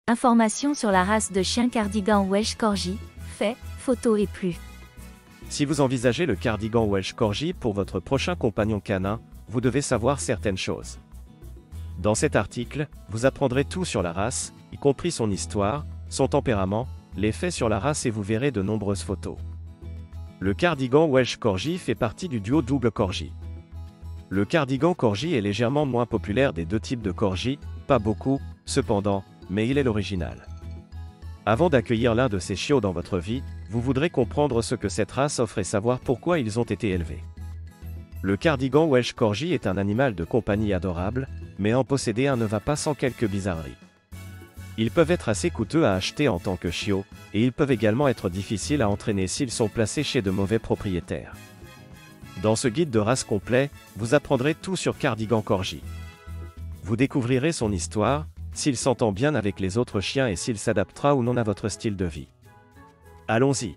Informations sur la race de chien cardigan Welsh Corgi, faits, photos et plus. Si vous envisagez le cardigan Welsh Corgi pour votre prochain compagnon canin, vous devez savoir certaines choses. Dans cet article, vous apprendrez tout sur la race, y compris son histoire, son tempérament, les faits sur la race et vous verrez de nombreuses photos. Le cardigan Welsh Corgi fait partie du duo double Corgi. Le cardigan Corgi est légèrement moins populaire des deux types de Corgi, pas beaucoup, cependant, mais il est l'original. Avant d'accueillir l'un de ces chiots dans votre vie, vous voudrez comprendre ce que cette race offre et savoir pourquoi ils ont été élevés. Le cardigan Welsh Corgi est un animal de compagnie adorable, mais en posséder un ne va pas sans quelques bizarreries. Ils peuvent être assez coûteux à acheter en tant que chiot, et ils peuvent également être difficiles à entraîner s'ils sont placés chez de mauvais propriétaires. Dans ce guide de race complet, vous apprendrez tout sur Cardigan Corgi. Vous découvrirez son histoire, s'il s'entend bien avec les autres chiens et s'il s'adaptera ou non à votre style de vie. Allons-y.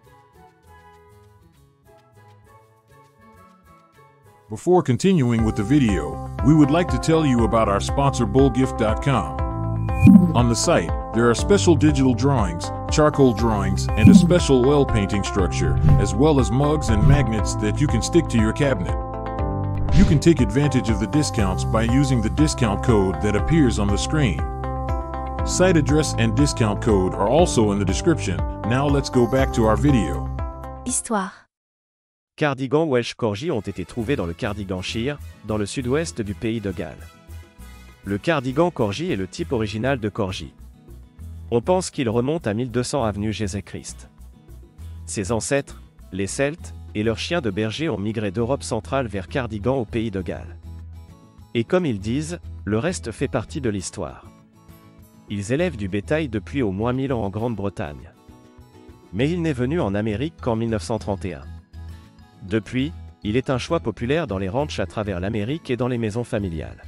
Before continuing with the video, we would like to tell you about our sponsor bullgift.com. On the site, there are special digital drawings, charcoal drawings, and a special oil painting structure, as well as mugs and magnets that you can stick to your cabinet. You can take advantage of the discounts by using the discount code that appears on the screen. Site address and discount code are also in the description. Now let's go back to our video. Histoire. Cardigan Welsh Corgi ont été trouvés dans le Cardiganshire, dans le sud-ouest du pays de Galles. Le cardigan Corgi est le type original de Corgi. On pense qu'il remonte à 1200 avenue Jésus-Christ. Ses ancêtres, les Celtes, et leurs chiens de berger ont migré d'Europe centrale vers Cardigan au pays de Galles. Et comme ils disent, le reste fait partie de l'histoire. Ils élèvent du bétail depuis au moins 1000 ans en Grande-Bretagne. Mais il n'est venu en Amérique qu'en 1931. Depuis, il est un choix populaire dans les ranchs à travers l'Amérique et dans les maisons familiales.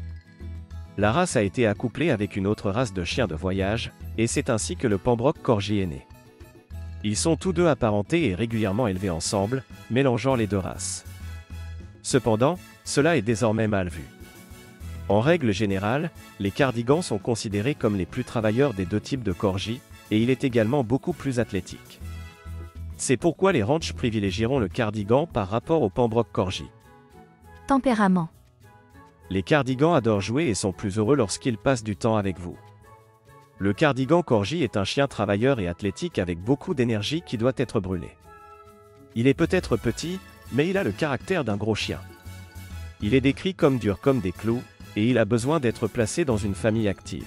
La race a été accouplée avec une autre race de chiens de voyage, et c'est ainsi que le Pembroke Corgi est né. Ils sont tous deux apparentés et régulièrement élevés ensemble, mélangeant les deux races. Cependant, cela est désormais mal vu. En règle générale, les cardigans sont considérés comme les plus travailleurs des deux types de Corgi, et il est également beaucoup plus athlétique. C'est pourquoi les ranchs privilégieront le cardigan par rapport au Pembroke Corgi. Tempérament. Les cardigans adorent jouer et sont plus heureux lorsqu'ils passent du temps avec vous. Le cardigan Corgi est un chien travailleur et athlétique avec beaucoup d'énergie qui doit être brûlée. Il est peut-être petit, mais il a le caractère d'un gros chien. Il est décrit comme dur comme des clous, et il a besoin d'être placé dans une famille active.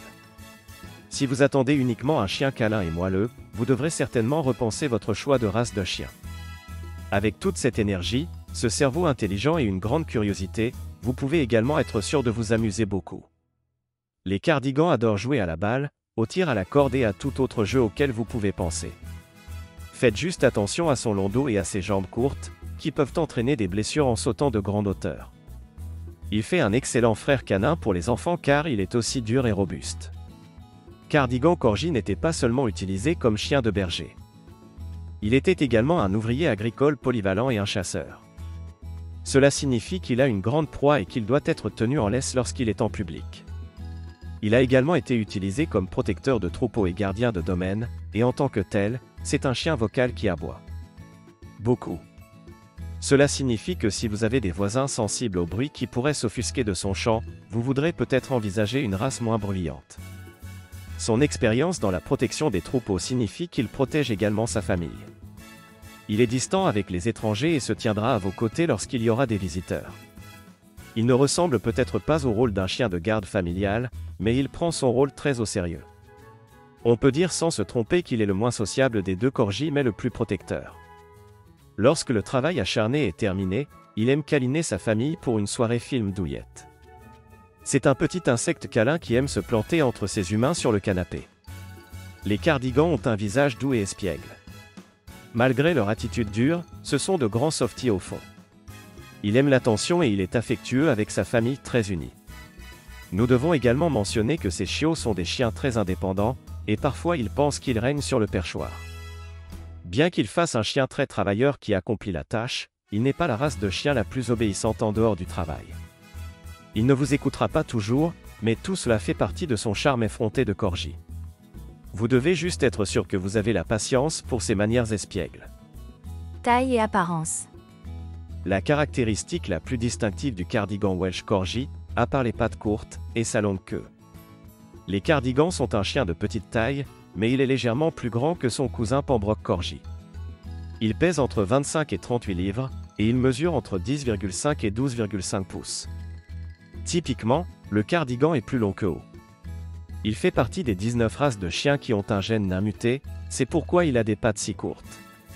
Si vous attendez uniquement un chien câlin et moelleux, vous devrez certainement repenser votre choix de race de chien. Avec toute cette énergie, ce cerveau intelligent et une grande curiosité, vous pouvez également être sûr de vous amuser beaucoup. Les cardigans adorent jouer à la balle, au tir à la corde et à tout autre jeu auquel vous pouvez penser. Faites juste attention à son long dos et à ses jambes courtes, qui peuvent entraîner des blessures en sautant de grande hauteur. Il fait un excellent frère canin pour les enfants car il est aussi dur et robuste. Cardigan Corgi n'était pas seulement utilisé comme chien de berger. Il était également un ouvrier agricole polyvalent et un chasseur. Cela signifie qu'il a une grande proie et qu'il doit être tenu en laisse lorsqu'il est en public. Il a également été utilisé comme protecteur de troupeaux et gardien de domaine, et en tant que tel, c'est un chien vocal qui aboie. Beaucoup. Cela signifie que si vous avez des voisins sensibles au bruit qui pourraient s'offusquer de son chant, vous voudrez peut-être envisager une race moins bruyante. Son expérience dans la protection des troupeaux signifie qu'il protège également sa famille. Il est distant avec les étrangers et se tiendra à vos côtés lorsqu'il y aura des visiteurs. Il ne ressemble peut-être pas au rôle d'un chien de garde familial, mais il prend son rôle très au sérieux. On peut dire sans se tromper qu'il est le moins sociable des deux corgis mais le plus protecteur. Lorsque le travail acharné est terminé, il aime câliner sa famille pour une soirée film douillette. C'est un petit insecte câlin qui aime se planter entre ses humains sur le canapé. Les cardigans ont un visage doux et espiègle. Malgré leur attitude dure, ce sont de grands softies au fond. Il aime l'attention et il est affectueux avec sa famille très unie. Nous devons également mentionner que ces chiots sont des chiens très indépendants, et parfois ils pensent qu'ils règnent sur le perchoir. Bien qu'il fasse un chien très travailleur qui accomplit la tâche, il n'est pas la race de chien la plus obéissante en dehors du travail. Il ne vous écoutera pas toujours, mais tout cela fait partie de son charme effronté de Corgi. Vous devez juste être sûr que vous avez la patience pour ses manières espiègles. Taille et apparence. La caractéristique la plus distinctive du cardigan Welsh Corgi, à part les pattes courtes, est sa longue queue. Les cardigans sont un chien de petite taille, mais il est légèrement plus grand que son cousin Pembroke Corgi. Il pèse entre 25 et 38 livres, et il mesure entre 10,5 et 12,5 pouces. Typiquement, le cardigan est plus long que haut. Il fait partie des 19 races de chiens qui ont un gène nain muté, c'est pourquoi il a des pattes si courtes.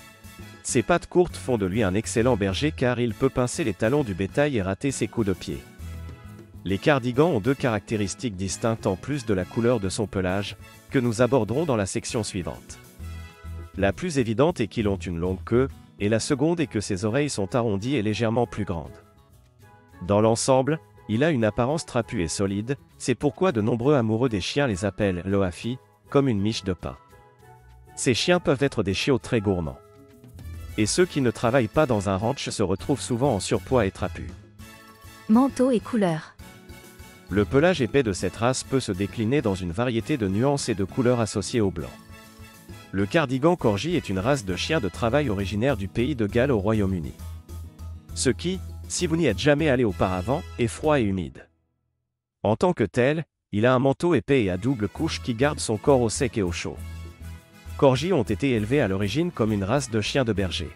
Ses pattes courtes font de lui un excellent berger car il peut pincer les talons du bétail et rater ses coups de pied. Les cardigans ont deux caractéristiques distinctes en plus de la couleur de son pelage, que nous aborderons dans la section suivante. La plus évidente est qu'ils ont une longue queue, et la seconde est que ses oreilles sont arrondies et légèrement plus grandes. Dans l'ensemble, il a une apparence trapue et solide, c'est pourquoi de nombreux amoureux des chiens les appellent loafi, comme une miche de pain. Ces chiens peuvent être des chiots très gourmands. Et ceux qui ne travaillent pas dans un ranch se retrouvent souvent en surpoids et trapus. Manteau et couleur. Le pelage épais de cette race peut se décliner dans une variété de nuances et de couleurs associées au blanc. Le cardigan Corgi est une race de chien de travail originaire du pays de Galles au Royaume-Uni. Ce qui, si vous n'y êtes jamais allé auparavant, est froid et humide. En tant que tel, il a un manteau épais et à double couche qui garde son corps au sec et au chaud. Corgis ont été élevés à l'origine comme une race de chiens de berger.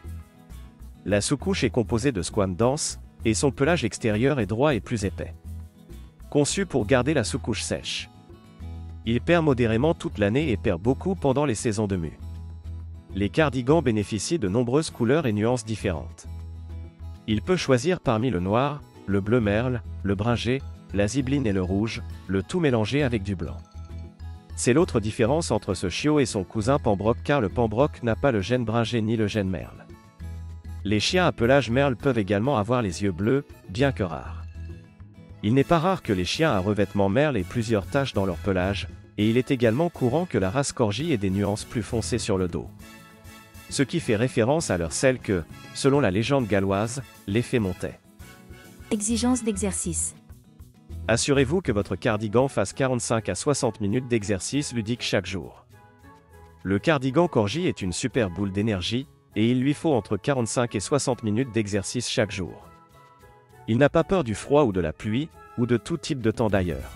La sous-couche est composée de squames denses, et son pelage extérieur est droit et plus épais. Conçu pour garder la sous-couche sèche. Il perd modérément toute l'année et perd beaucoup pendant les saisons de mue. Les cardigans bénéficient de nombreuses couleurs et nuances différentes. Il peut choisir parmi le noir, le bleu merle, le bringé, la zibeline et le rouge, le tout mélangé avec du blanc. C'est l'autre différence entre ce chiot et son cousin Pembroke car le Pembroke n'a pas le gène bringé ni le gène merle. Les chiens à pelage merle peuvent également avoir les yeux bleus, bien que rares. Il n'est pas rare que les chiens à revêtement merle aient plusieurs taches dans leur pelage, et il est également courant que la race Corgi ait des nuances plus foncées sur le dos. Ce qui fait référence à leur selle que, selon la légende galloise, l'effet montait. Exigence d'exercice. Assurez-vous que votre cardigan fasse 45 à 60 minutes d'exercice ludique chaque jour. Le cardigan Corgi est une super boule d'énergie, et il lui faut entre 45 et 60 minutes d'exercice chaque jour. Il n'a pas peur du froid ou de la pluie, ou de tout type de temps d'ailleurs.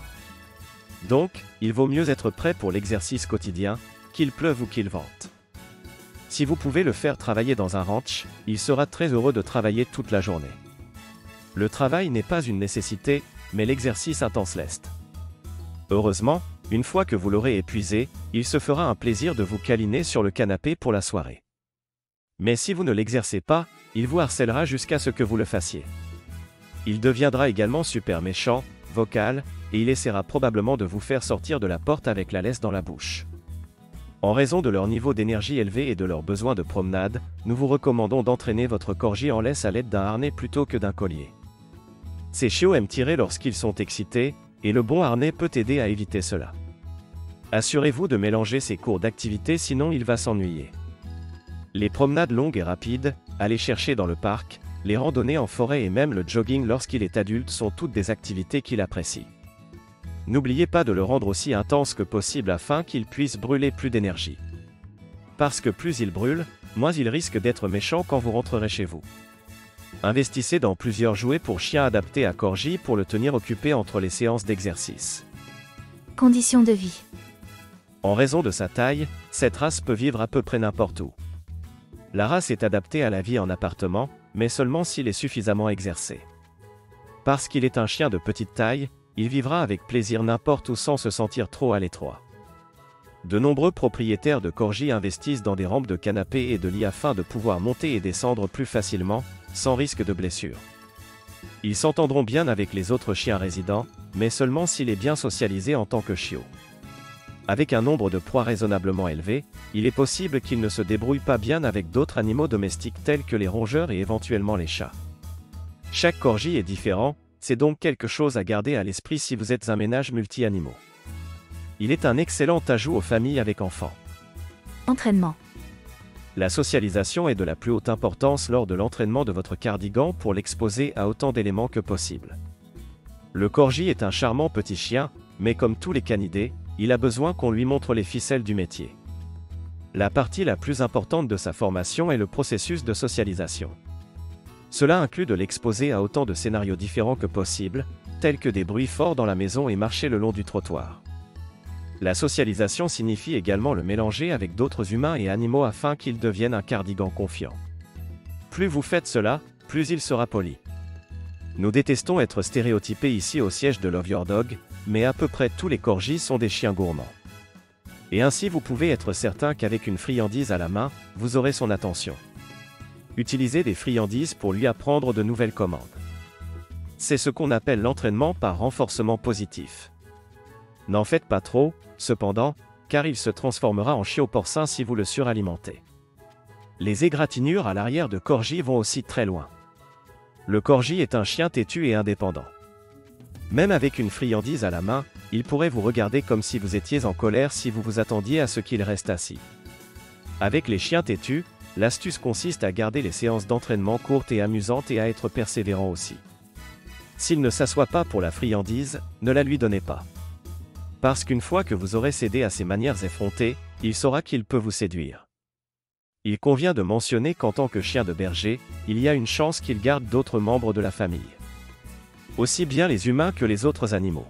Donc, il vaut mieux être prêt pour l'exercice quotidien, qu'il pleuve ou qu'il vente. Si vous pouvez le faire travailler dans un ranch, il sera très heureux de travailler toute la journée. Le travail n'est pas une nécessité, mais l'exercice intense l'est. Heureusement, une fois que vous l'aurez épuisé, il se fera un plaisir de vous câliner sur le canapé pour la soirée. Mais si vous ne l'exercez pas, il vous harcèlera jusqu'à ce que vous le fassiez. Il deviendra également super méchant, vocal, et il essaiera probablement de vous faire sortir de la porte avec la laisse dans la bouche. En raison de leur niveau d'énergie élevé et de leur besoin de promenade, nous vous recommandons d'entraîner votre corgi en laisse à l'aide d'un harnais plutôt que d'un collier. Ces chiots aiment tirer lorsqu'ils sont excités, et le bon harnais peut aider à éviter cela. Assurez-vous de mélanger ces cours d'activité sinon il va s'ennuyer. Les promenades longues et rapides, aller chercher dans le parc, les randonnées en forêt et même le jogging lorsqu'il est adulte sont toutes des activités qu'il apprécie. N'oubliez pas de le rendre aussi intense que possible afin qu'il puisse brûler plus d'énergie. Parce que plus il brûle, moins il risque d'être méchant quand vous rentrerez chez vous. Investissez dans plusieurs jouets pour chiens adaptés à Corgi pour le tenir occupé entre les séances d'exercice. Conditions de vie. En raison de sa taille, cette race peut vivre à peu près n'importe où. La race est adaptée à la vie en appartement, mais seulement s'il est suffisamment exercé. Parce qu'il est un chien de petite taille, il vivra avec plaisir n'importe où sans se sentir trop à l'étroit. De nombreux propriétaires de Corgi investissent dans des rampes de canapé et de lit afin de pouvoir monter et descendre plus facilement, sans risque de blessure. Ils s'entendront bien avec les autres chiens résidents, mais seulement s'il est bien socialisé en tant que chiot. Avec un nombre de proies raisonnablement élevé, il est possible qu'il ne se débrouille pas bien avec d'autres animaux domestiques tels que les rongeurs et éventuellement les chats. Chaque Corgi est différent, c'est donc quelque chose à garder à l'esprit si vous êtes un ménage multi-animaux. Il est un excellent ajout aux familles avec enfants. Entraînement. La socialisation est de la plus haute importance lors de l'entraînement de votre cardigan pour l'exposer à autant d'éléments que possible. Le Corgi est un charmant petit chien, mais comme tous les canidés, il a besoin qu'on lui montre les ficelles du métier. La partie la plus importante de sa formation est le processus de socialisation. Cela inclut de l'exposer à autant de scénarios différents que possible, tels que des bruits forts dans la maison et marcher le long du trottoir. La socialisation signifie également le mélanger avec d'autres humains et animaux afin qu'il devienne un cardigan confiant. Plus vous faites cela, plus il sera poli. Nous détestons être stéréotypés ici au siège de Love Your Dog, mais à peu près tous les corgis sont des chiens gourmands. Et ainsi vous pouvez être certain qu'avec une friandise à la main, vous aurez son attention. Utilisez des friandises pour lui apprendre de nouvelles commandes. C'est ce qu'on appelle l'entraînement par renforcement positif. N'en faites pas trop, cependant, car il se transformera en chiot porcin si vous le suralimentez. Les égratignures à l'arrière de corgi vont aussi très loin. Le corgi est un chien têtu et indépendant. Même avec une friandise à la main, il pourrait vous regarder comme si vous étiez en colère si vous vous attendiez à ce qu'il reste assis. Avec les chiens têtus, l'astuce consiste à garder les séances d'entraînement courtes et amusantes et à être persévérant aussi. S'il ne s'assoit pas pour la friandise, ne la lui donnez pas. Parce qu'une fois que vous aurez cédé à ses manières effrontées, il saura qu'il peut vous séduire. Il convient de mentionner qu'en tant que chien de berger, il y a une chance qu'il garde d'autres membres de la famille. Aussi bien les humains que les autres animaux.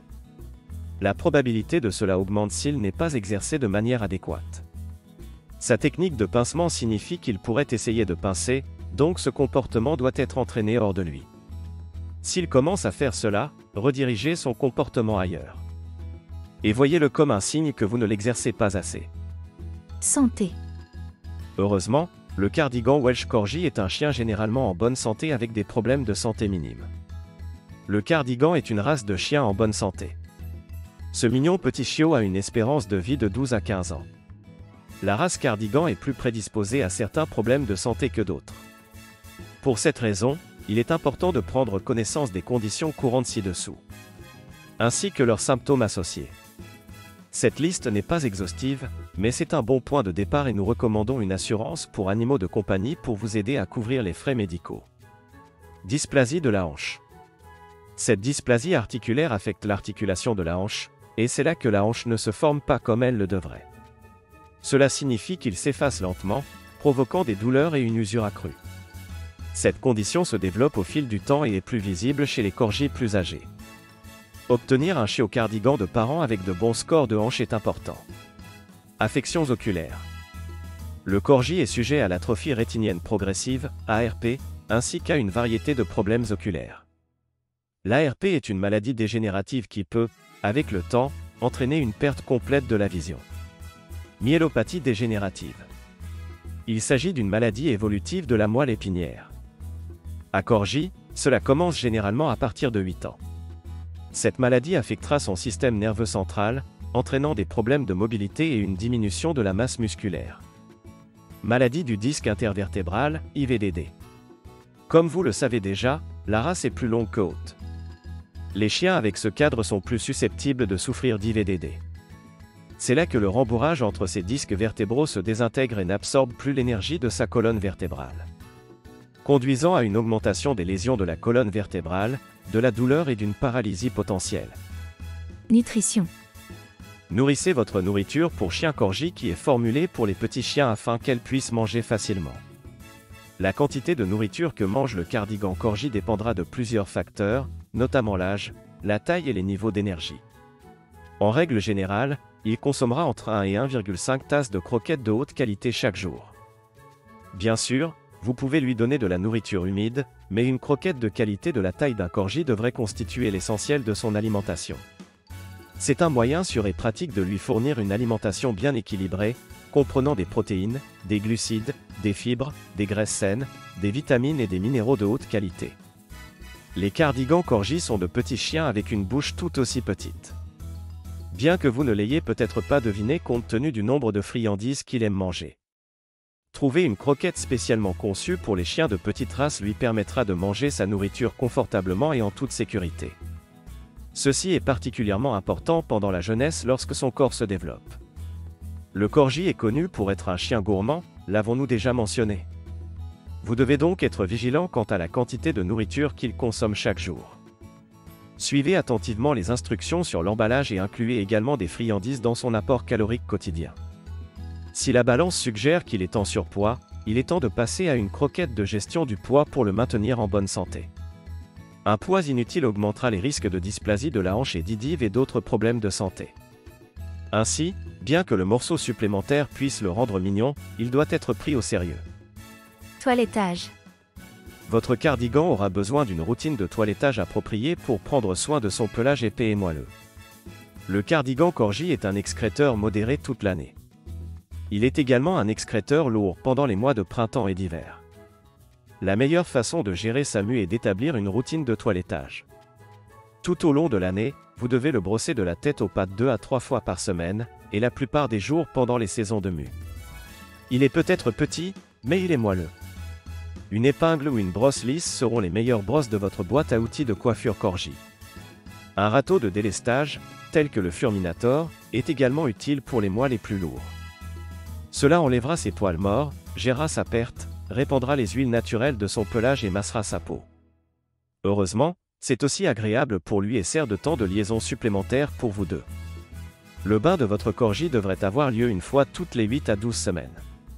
La probabilité de cela augmente s'il n'est pas exercé de manière adéquate. Sa technique de pincement signifie qu'il pourrait essayer de pincer, donc ce comportement doit être entraîné hors de lui. S'il commence à faire cela, redirigez son comportement ailleurs. Et voyez-le comme un signe que vous ne l'exercez pas assez. Santé. Heureusement, le cardigan Welsh Corgi est un chien généralement en bonne santé avec des problèmes de santé minimes. Le cardigan est une race de chien en bonne santé. Ce mignon petit chiot a une espérance de vie de 12 à 15 ans. La race cardigan est plus prédisposée à certains problèmes de santé que d'autres. Pour cette raison, il est important de prendre connaissance des conditions courantes ci-dessous, ainsi que leurs symptômes associés. Cette liste n'est pas exhaustive, mais c'est un bon point de départ et nous recommandons une assurance pour animaux de compagnie pour vous aider à couvrir les frais médicaux. Dysplasie de la hanche. Cette dysplasie articulaire affecte l'articulation de la hanche, et c'est là que la hanche ne se forme pas comme elle le devrait. Cela signifie qu'il s'efface lentement, provoquant des douleurs et une usure accrue. Cette condition se développe au fil du temps et est plus visible chez les corgis plus âgés. Obtenir un chiot cardigan de parents avec de bons scores de hanche est important. Affections oculaires. Le corgi est sujet à l'atrophie rétinienne progressive, ARP, ainsi qu'à une variété de problèmes oculaires. L'ARP est une maladie dégénérative qui peut, avec le temps, entraîner une perte complète de la vision. Myélopathie dégénérative. Il s'agit d'une maladie évolutive de la moelle épinière. À corgi, cela commence généralement à partir de 8 ans. Cette maladie affectera son système nerveux central, entraînant des problèmes de mobilité et une diminution de la masse musculaire. Maladie du disque intervertébral, IVDD. Comme vous le savez déjà, la race est plus longue que haute. Les chiens avec ce cadre sont plus susceptibles de souffrir d'IVDD. C'est là que le rembourrage entre ces disques vertébraux se désintègre et n'absorbe plus l'énergie de sa colonne vertébrale, conduisant à une augmentation des lésions de la colonne vertébrale, de la douleur et d'une paralysie potentielle. Nutrition. Nourrissez votre nourriture pour chien corgi qui est formulée pour les petits chiens afin qu'elles puissent manger facilement. La quantité de nourriture que mange le cardigan corgi dépendra de plusieurs facteurs, notamment l'âge, la taille et les niveaux d'énergie. En règle générale, il consommera entre 1 et 1,5 tasses de croquettes de haute qualité chaque jour. Bien sûr, vous pouvez lui donner de la nourriture humide, mais une croquette de qualité de la taille d'un corgi devrait constituer l'essentiel de son alimentation. C'est un moyen sûr et pratique de lui fournir une alimentation bien équilibrée, comprenant des protéines, des glucides, des fibres, des graisses saines, des vitamines et des minéraux de haute qualité. Les cardigans corgis sont de petits chiens avec une bouche tout aussi petite. Bien que vous ne l'ayez peut-être pas deviné compte tenu du nombre de friandises qu'il aime manger. Trouver une croquette spécialement conçue pour les chiens de petite race lui permettra de manger sa nourriture confortablement et en toute sécurité. Ceci est particulièrement important pendant la jeunesse lorsque son corps se développe. Le corgi est connu pour être un chien gourmand, l'avons-nous déjà mentionné. Vous devez donc être vigilant quant à la quantité de nourriture qu'il consomme chaque jour. Suivez attentivement les instructions sur l'emballage et incluez également des friandises dans son apport calorique quotidien. Si la balance suggère qu'il est en surpoids, il est temps de passer à une croquette de gestion du poids pour le maintenir en bonne santé. Un poids inutile augmentera les risques de dysplasie de la hanche et d'IDIV et d'autres problèmes de santé. Ainsi, bien que le morceau supplémentaire puisse le rendre mignon, il doit être pris au sérieux. Toilettage. Votre cardigan aura besoin d'une routine de toilettage appropriée pour prendre soin de son pelage épais et moelleux. Le cardigan Corgi est un excréteur modéré toute l'année. Il est également un excréteur lourd pendant les mois de printemps et d'hiver. La meilleure façon de gérer sa mue est d'établir une routine de toilettage. Tout au long de l'année, vous devez le brosser de la tête aux pattes 2 à 3 fois par semaine, et la plupart des jours pendant les saisons de mue. Il est peut-être petit, mais il est moelleux. Une épingle ou une brosse lisse seront les meilleures brosses de votre boîte à outils de coiffure Corgi. Un râteau de délestage, tel que le Furminator, est également utile pour les mois les plus lourds. Cela enlèvera ses poils morts, gérera sa perte, répandra les huiles naturelles de son pelage et massera sa peau. Heureusement, c'est aussi agréable pour lui et sert de temps de liaison supplémentaire pour vous deux. Le bain de votre Corgi devrait avoir lieu une fois toutes les 8 à 12 semaines.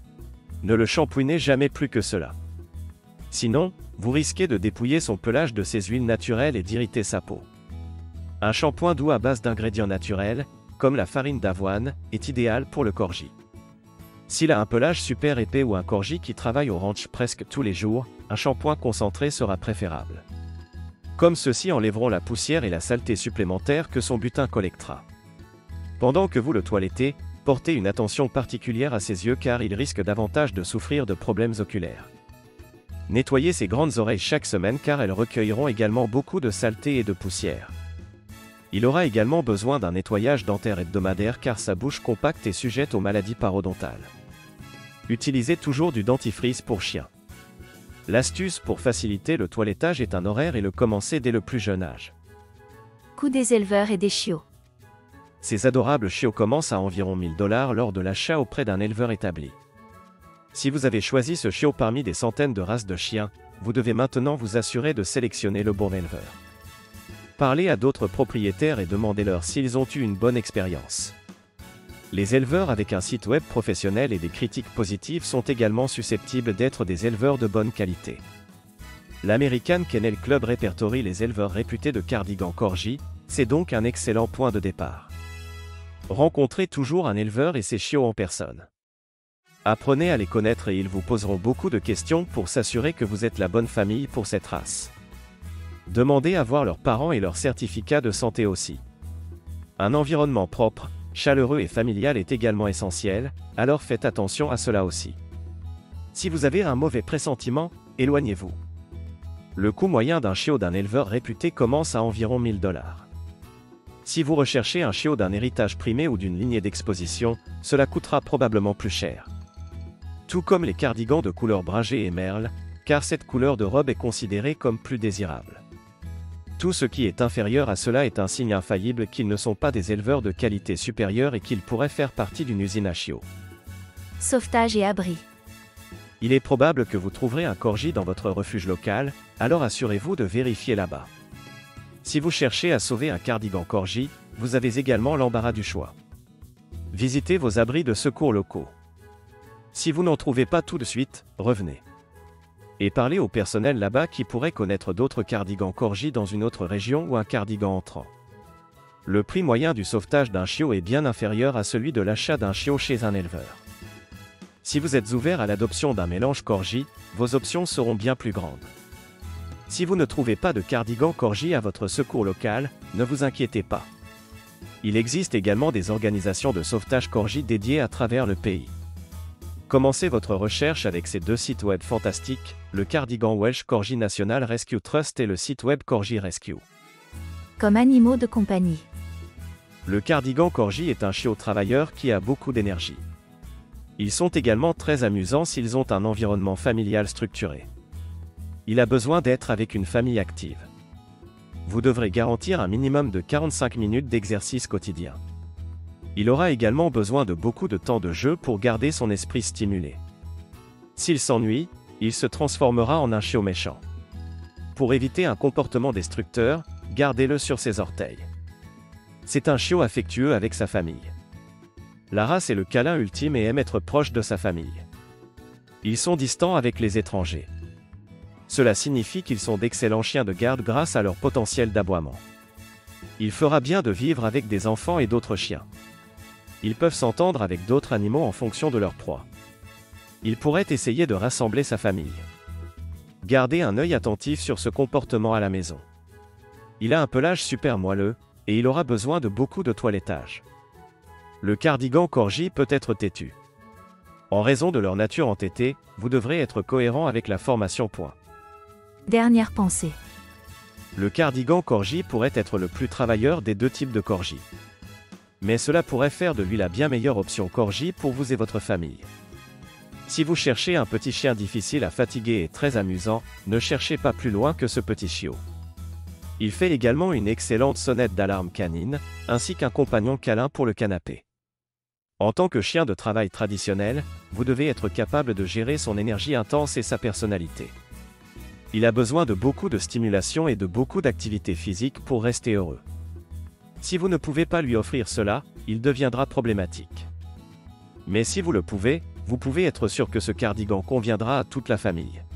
Ne le shampouinez jamais plus que cela. Sinon, vous risquez de dépouiller son pelage de ses huiles naturelles et d'irriter sa peau. Un shampoing doux à base d'ingrédients naturels, comme la farine d'avoine, est idéal pour le Corgi. S'il a un pelage super épais ou un Corgi qui travaille au ranch presque tous les jours, un shampoing concentré sera préférable. Comme ceux-ci enlèveront la poussière et la saleté supplémentaire que son butin collectera. Pendant que vous le toilettez, portez une attention particulière à ses yeux car il risque davantage de souffrir de problèmes oculaires. Nettoyez ses grandes oreilles chaque semaine car elles recueilleront également beaucoup de saleté et de poussière. Il aura également besoin d'un nettoyage dentaire hebdomadaire car sa bouche compacte est sujette aux maladies parodontales. Utilisez toujours du dentifrice pour chien. L'astuce pour faciliter le toilettage est un horaire et le commencer dès le plus jeune âge. Coût des éleveurs et des chiots. Ces adorables chiots commencent à environ 1 000 $ lors de l'achat auprès d'un éleveur établi. Si vous avez choisi ce chiot parmi des centaines de races de chiens, vous devez maintenant vous assurer de sélectionner le bon éleveur. Parlez à d'autres propriétaires et demandez-leur s'ils ont eu une bonne expérience. Les éleveurs avec un site web professionnel et des critiques positives sont également susceptibles d'être des éleveurs de bonne qualité. L'American Kennel Club répertorie les éleveurs réputés de cardigan Corgi, c'est donc un excellent point de départ. Rencontrez toujours un éleveur et ses chiots en personne. Apprenez à les connaître et ils vous poseront beaucoup de questions pour s'assurer que vous êtes la bonne famille pour cette race. Demandez à voir leurs parents et leur certificat de santé aussi. Un environnement propre, chaleureux et familial est également essentiel, alors faites attention à cela aussi. Si vous avez un mauvais pressentiment, éloignez-vous. Le coût moyen d'un chiot d'un éleveur réputé commence à environ 1 000 $. Si vous recherchez un chiot d'un héritage primé ou d'une lignée d'exposition, cela coûtera probablement plus cher. Tout comme les cardigans de couleur bragée et merle, car cette couleur de robe est considérée comme plus désirable. Tout ce qui est inférieur à cela est un signe infaillible qu'ils ne sont pas des éleveurs de qualité supérieure et qu'ils pourraient faire partie d'une usine à chiots. Sauvetage et abri. Il est probable que vous trouverez un Corgi dans votre refuge local, alors assurez-vous de vérifier là-bas. Si vous cherchez à sauver un cardigan Corgi, vous avez également l'embarras du choix. Visitez vos abris de secours locaux. Si vous n'en trouvez pas tout de suite, revenez. Et parlez au personnel là-bas qui pourrait connaître d'autres cardigans Corgi dans une autre région ou un cardigan entrant. Le prix moyen du sauvetage d'un chiot est bien inférieur à celui de l'achat d'un chiot chez un éleveur. Si vous êtes ouvert à l'adoption d'un mélange Corgi, vos options seront bien plus grandes. Si vous ne trouvez pas de cardigan Corgi à votre secours local, ne vous inquiétez pas. Il existe également des organisations de sauvetage Corgi dédiées à travers le pays. Commencez votre recherche avec ces deux sites web fantastiques, le cardigan Welsh Corgi National Rescue Trust et le site web Corgi Rescue. Comme animaux de compagnie. Le cardigan Corgi est un chiot travailleur qui a beaucoup d'énergie. Ils sont également très amusants s'ils ont un environnement familial structuré. Il a besoin d'être avec une famille active. Vous devrez garantir un minimum de 45 minutes d'exercice quotidien. Il aura également besoin de beaucoup de temps de jeu pour garder son esprit stimulé. S'il s'ennuie, il se transformera en un chiot méchant. Pour éviter un comportement destructeur, gardez-le sur ses orteils. C'est un chiot affectueux avec sa famille. La race est le câlin ultime et aime être proche de sa famille. Ils sont distants avec les étrangers. Cela signifie qu'ils sont d'excellents chiens de garde grâce à leur potentiel d'aboiement. Il fera bien de vivre avec des enfants et d'autres chiens. Ils peuvent s'entendre avec d'autres animaux en fonction de leur proie. Il pourrait essayer de rassembler sa famille. Gardez un œil attentif sur ce comportement à la maison. Il a un pelage super moelleux, et il aura besoin de beaucoup de toilettage. Le cardigan corgi peut être têtu. En raison de leur nature entêtée, vous devrez être cohérent avec la formation point. Dernière pensée. Le cardigan corgi pourrait être le plus travailleur des deux types de corgi. Mais cela pourrait faire de lui la bien meilleure option corgi pour vous et votre famille. Si vous cherchez un petit chien difficile à fatiguer et très amusant, ne cherchez pas plus loin que ce petit chiot. Il fait également une excellente sonnette d'alarme canine, ainsi qu'un compagnon câlin pour le canapé. En tant que chien de travail traditionnel, vous devez être capable de gérer son énergie intense et sa personnalité. Il a besoin de beaucoup de stimulation et de beaucoup d'activité physique pour rester heureux. Si vous ne pouvez pas lui offrir cela, il deviendra problématique. Mais si vous le pouvez, vous pouvez être sûr que ce cardigan conviendra à toute la famille.